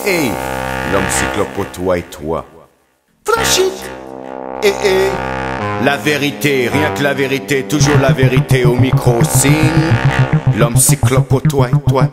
hey, l'homme cyclope au toi et toi. Franchit. La vérité, rien que la vérité, toujours la vérité au micro. Signe, l'homme cyclope au toi et toi.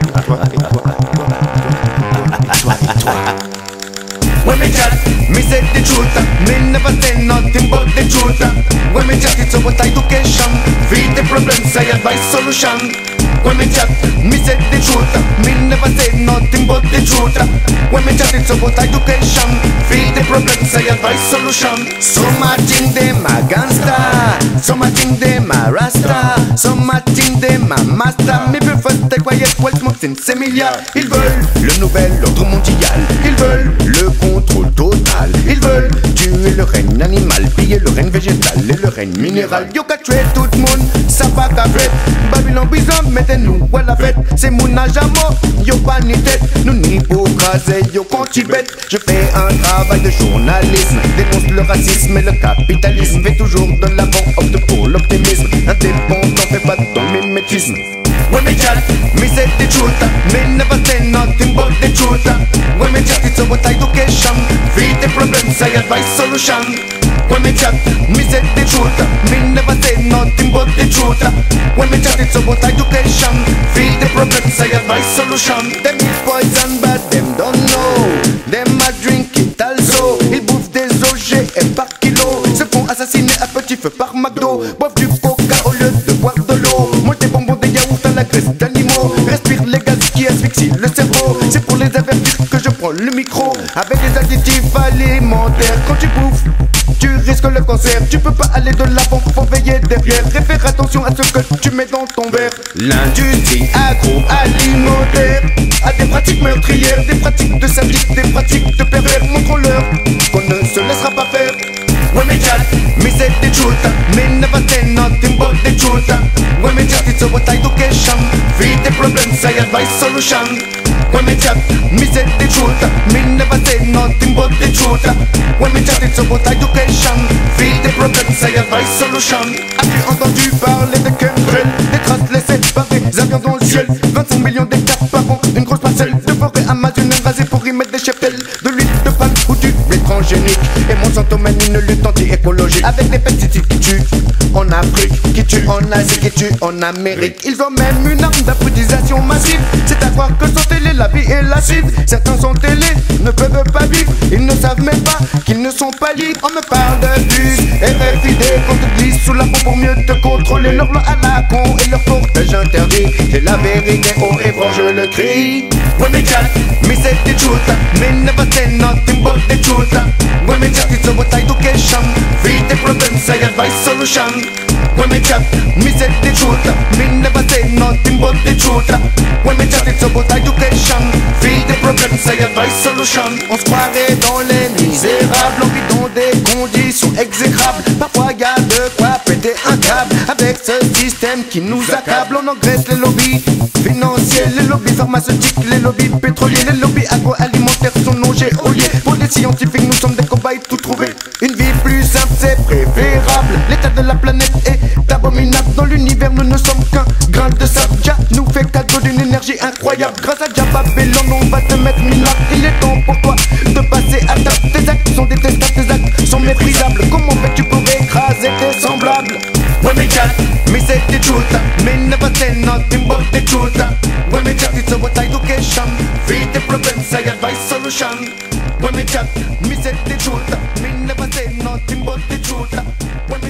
When me chat, me say the truth. Me never say nothing but the truth. When me chat, it's about education. Feed the problems, I advise solution. When me chat, me say the truth. Me never say nothing but the truth. When me chat, it's about education. Feed the problems, I advise solution. Some a think them a gangster, some a think them a rasta, some a think them a master. Me prefer stay quiet while smoking milliards. Ils veulent le nouvel ordre mondial. Ils veulent le contrôle total. Ils veulent tuer le règne animal, piller le règne végétal et le règne minéral. Yo ka tuer tout le monde, ça va qu'à fait. Babylon bison, mettez-nous à la fête. C'est mon âge à mort, yo pas ni tête. Nous ni pour craser, yo quand Tibet. Je fais un travail de journalisme, dénonce le racisme et le capitalisme. Vais toujours de l'avant, opte pour l'optimisme. Indépendant, fais pas ton mimétisme. When me chat, me say the truth. Me never say nothing but the truth. When me chat, it's about education. Feed the problems, I advise solution. When me chat, me say the truth. Me never say nothing but the truth. When me chat, it's about education. Feed the problems, I advise solution. Them is poison but them don't know. Them a drink it also. Ils bouffent des OGM par kilo. Se font assassiner à petit feu par McDo. Boivent du coca au lieu de boire de l'eau. Mangent des bonbons, des yaourts à la graisse d'animaux. Respire les gaz qui asphyxient le cerveau. C'est pour les avertir que je prends le micro. Avec des additifs alimentaires. Quand tu bouffes, tu risques le cancer. Tu peux pas aller de l'avant, faut veiller derrière. Et faire attention à ce que tu mets dans ton verre. L'industrie agroalimentaire a des pratiques meurtrières, des pratiques de sadiques, des pratiques de pervers. Montre-leur qu'on ne se laissera pas faire. When me chat, me say the truth. Me never say nothing but the truth. When me chat, it's about education. Feed the problems, I advise solution. When me chat, me say the truth. Me never say nothing but the truth. When me chat, it's about education. Feed the problems, I advise solution. As-tu entendu parler de chemtrails, des traces laissées par des avions dans le ciel? 25 millions d'hectares par an, une grosse parcelle de forêt amazonienne rasée pour y mettre des cheptels, de l'huile de palme ou du blé transgénique. Et Monsanto mène une lutte anti-écologique avec des pesticides qui tuent en Afrique, qui tuent en Asie, qui tuent en Amérique. Ils ont même une arme d'appritisation massive. C'est à croire que sans télé la vie est lascive. Certains sans télé ne peuvent pas vivre. Ils ne savent même pas qu'ils ne sont pas libres. On me parle de bus, RFID, qu'on te glisse sous la peau pour mieux te contrôler. Leur loi à la con et leur portage interdit. C'est la vérité, haut et fort je le crie. When me chat, me say the truth. Me never say nothing but the truth. When me chat, it's about education. Feed the problems, I advise solution. When me chat, me say the truth. Me never say nothing but the truth. When me chat, it's about education. Feed the problems, I advise solution. On se croirait dans les misérables, on vit dans des conditions exécrables. Parfois y a de quoi péter un câble. Avec ce système qui nous accable, on engraisse les lobbies financiers, les lobbies pharmaceutiques, les lobbies pétroliers, les lobbies agroalimentaires sont nos géoliers. Pour les scientifiques, nous sommes des cobayes tout trouvés. Une vie plus simple, c'est préférable. L'état de la planète est abominable. Dans l'univers, nous ne sommes qu'un grain de sable. Jah nous fait cadeau d'une énergie incroyable. Grâce à Jah Babylon, on va te mettre minable. Il est temps pour toi de passer à table. Tes actes sont détestables, tes actes sont méprisables. Comment fais-tu pour écraser tes semblables? When me chat, me say the truth. Me never say nothing but the truth. When me chat, it's about education. Feed the problems, I advise solution. When me chat, me say the truth. Me never say nothing but the truth. When